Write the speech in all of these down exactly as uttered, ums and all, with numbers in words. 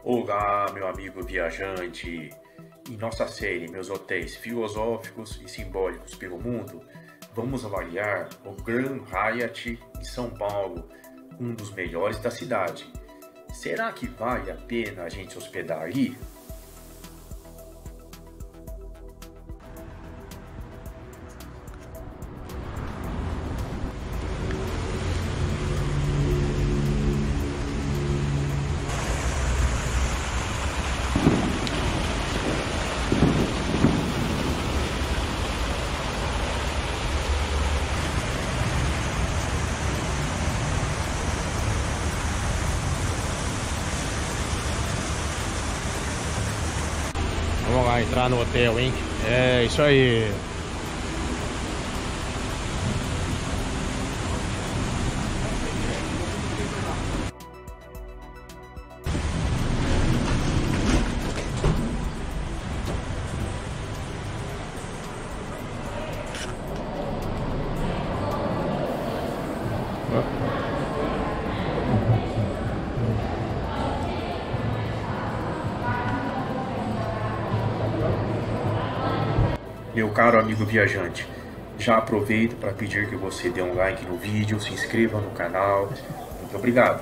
Olá, meu amigo viajante! Em nossa série Meus Hotéis Filosóficos e Simbólicos pelo Mundo, vamos avaliar o Grand Hyatt em São Paulo, um dos melhores da cidade. Será que vale a pena a gente hospedar ali? Vamos lá entrar no hotel, hein? É isso aí. Meu caro amigo viajante, já aproveito para pedir que você dê um like no vídeo, se inscreva no canal. Muito obrigado.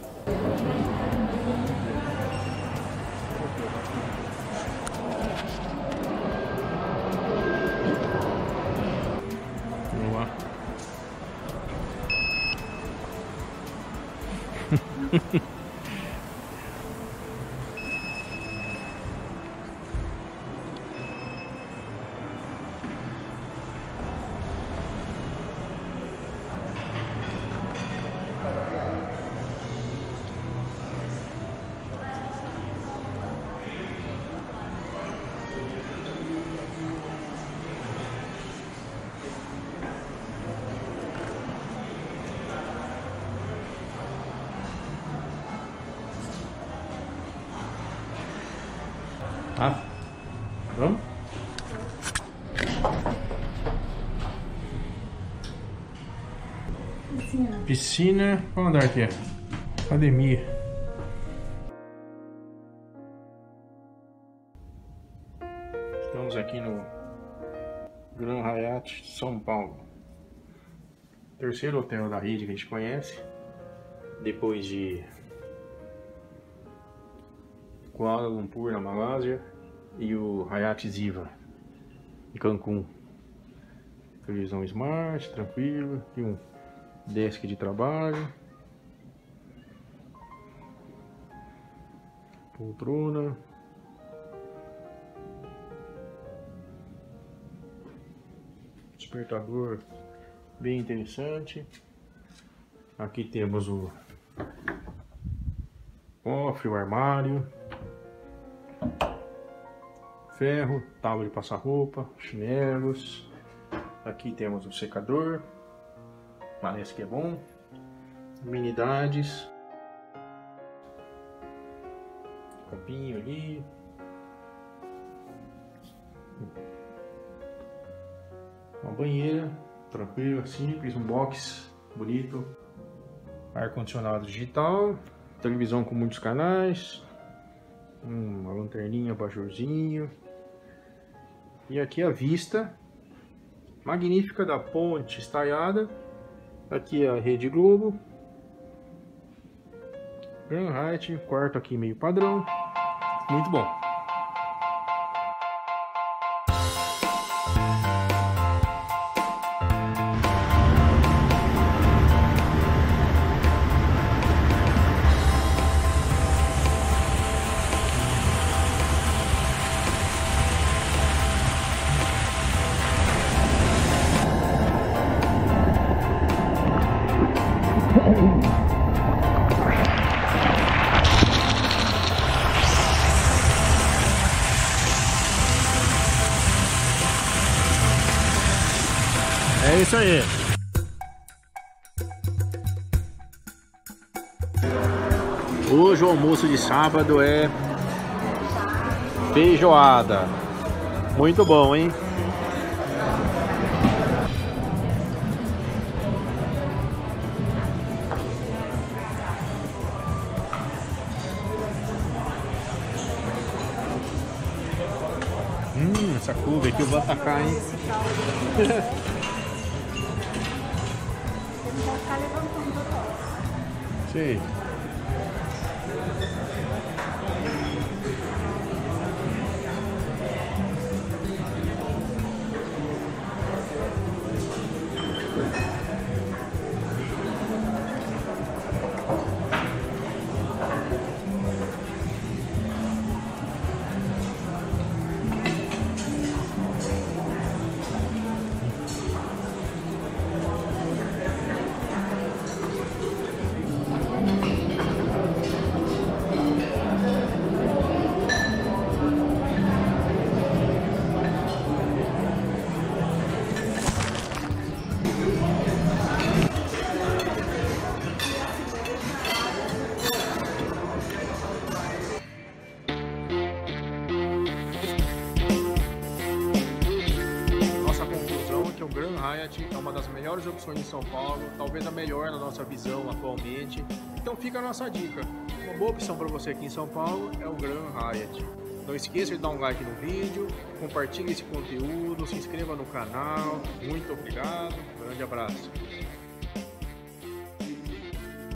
Vamos lá. Ah, vamos? Piscina. Piscina, qual andar que é? Academia. Estamos aqui no Grand Hyatt São Paulo. Terceiro hotel da rede que a gente conhece. Depois de Kuala Lumpur, na Malásia, e o Hyatt Ziva em Cancún. Televisão smart, tranquilo, tem um desk de trabalho, poltrona, despertador bem interessante. Aqui temos o cofre, o armário, ferro, tábua de passar roupa, chinelos. Aqui temos o secador, parece que é bom. Amenidades, copinho ali, uma banheira tranquila, simples, um box bonito, ar condicionado digital, televisão com muitos canais, uma lanterninha, abajurzinho. E aqui a vista magnífica da ponte estaiada. Aqui a Rede Globo. Grand Hyatt, quarto aqui meio padrão. Muito bom. É isso aí. Hoje o almoço de sábado é feijoada. Muito bom, hein? Hum, essa couve aqui eu vou atacar, hein? Esse caldo aqui, né? Você não vai ficar levantando toda hora. Sei. O Grand Hyatt é uma das melhores opções em São Paulo, talvez a melhor na nossa visão atualmente. Então fica a nossa dica. Uma boa opção para você aqui em São Paulo é o Grand Hyatt. Não esqueça de dar um like no vídeo, compartilhe esse conteúdo, se inscreva no canal. Muito obrigado, um grande abraço.